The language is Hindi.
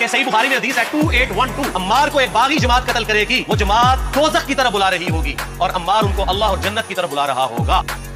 कि सही बुखारी में हदीस है 2812, अम्मार को एक बागी जमात कत्ल करेगी, वो जमात दोज़ख की तरफ बुला रही होगी और अम्मार उनको अल्लाह और जन्नत की तरफ बुला रहा होगा।